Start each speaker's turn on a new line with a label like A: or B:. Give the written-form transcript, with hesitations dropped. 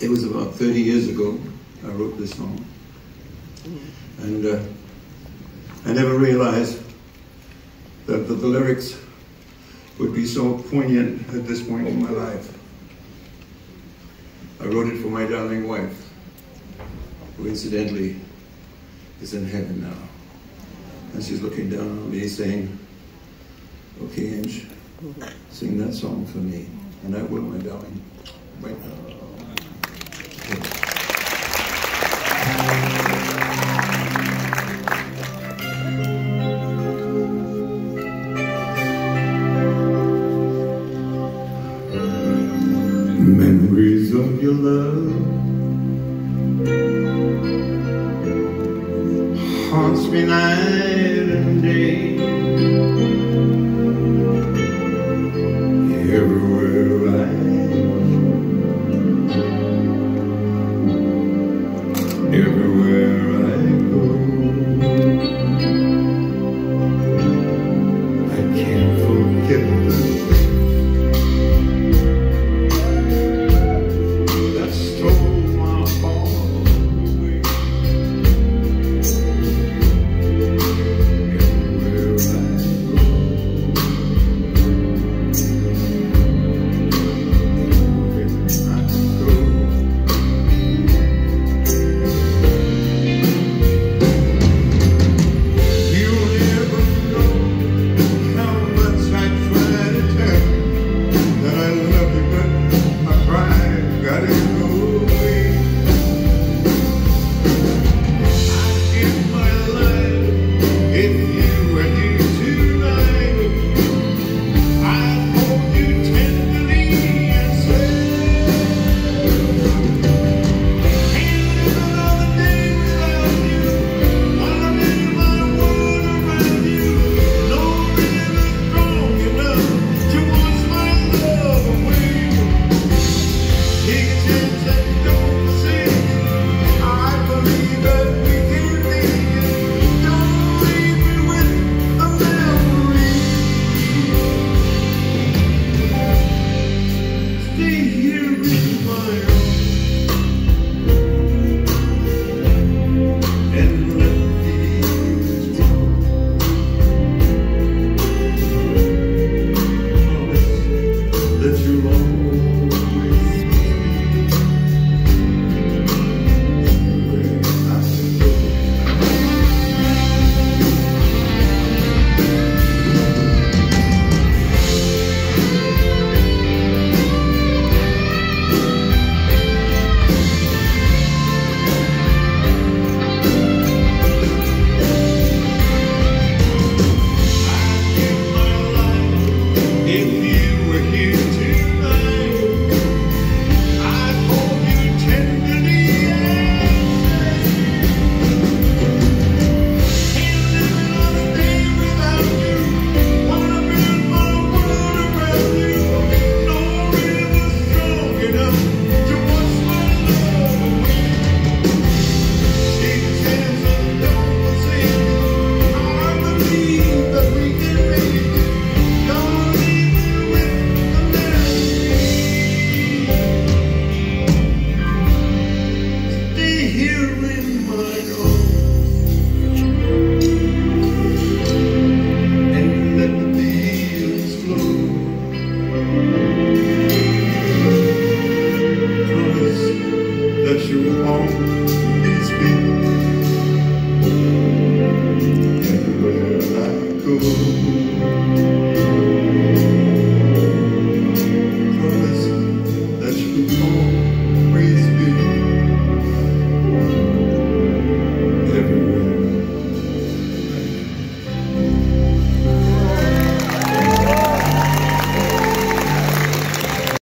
A: It was about 30 years ago I wrote this song. And I never realized that the lyrics would be so poignant at this point in my life. I wrote it for my darling wife, who incidentally is in heaven now. And she's looking down on me saying, "Okay, Ange, sing that song for me." And I will, my darling, right now. Memories of your love haunts me night